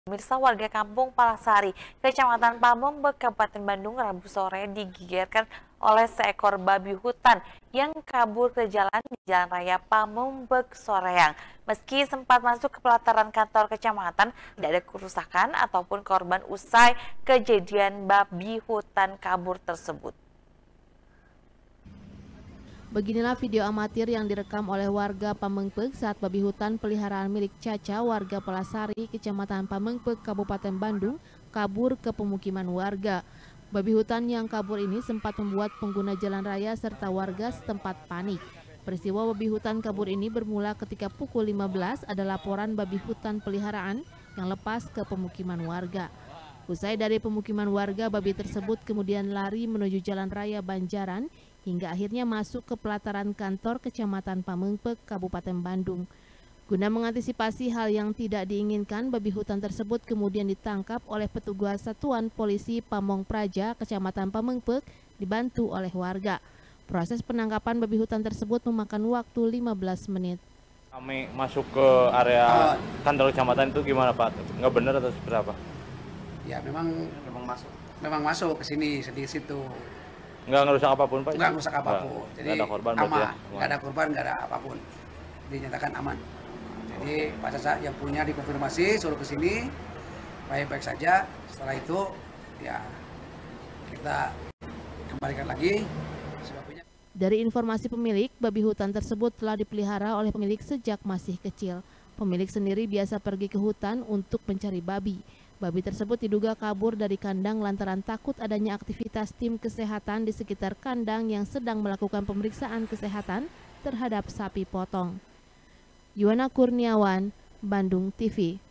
Pemirsa, warga kampung Palasari, Kecamatan Pamembek, Kabupaten Bandung, Rabu sore digegerkan oleh seekor babi hutan yang kabur ke jalan di Jalan Raya Pamembek Soreang. Meski sempat masuk ke pelataran kantor kecamatan, tidak ada kerusakan ataupun korban usai kejadian babi hutan kabur tersebut. Beginilah video amatir yang direkam oleh warga Pamengpeuk saat babi hutan peliharaan milik Caca, warga Palasari, Kecamatan Pamengpeuk, Kabupaten Bandung, kabur ke pemukiman warga. Babi hutan yang kabur ini sempat membuat pengguna jalan raya serta warga setempat panik. Peristiwa babi hutan kabur ini bermula ketika pukul 15 ada laporan babi hutan peliharaan yang lepas ke pemukiman warga. Usai dari pemukiman warga, babi tersebut kemudian lari menuju Jalan Raya Banjaran hingga akhirnya masuk ke pelataran kantor Kecamatan Pamengpeuk, Kabupaten Bandung. Guna mengantisipasi hal yang tidak diinginkan, babi hutan tersebut kemudian ditangkap oleh petugas Satuan Polisi Pamong Praja, Kecamatan Pamengpeuk, dibantu oleh warga. Proses penangkapan babi hutan tersebut memakan waktu 15 menit. Kami masuk ke area kantor kecamatan itu gimana Pak? Nggak benar atau seperti apa? Ya memang masuk ke sini, di situ. Nggak ngerusak apapun Pak? Nggak rusak apapun. Jadi nggak ada korban aman. ya? Nggak ada korban, nggak ada apapun. Dinyatakan aman. Jadi Pak Caca yang punya dikonfirmasi suruh ke sini, baik-baik saja. Setelah itu ya kita kembalikan lagi. Dari informasi pemilik, babi hutan tersebut telah dipelihara oleh pemilik sejak masih kecil. Pemilik sendiri biasa pergi ke hutan untuk mencari babi. Babi tersebut diduga kabur dari kandang lantaran takut adanya aktivitas tim kesehatan di sekitar kandang yang sedang melakukan pemeriksaan kesehatan terhadap sapi potong. Yuwana Kurniawan, Bandung TV.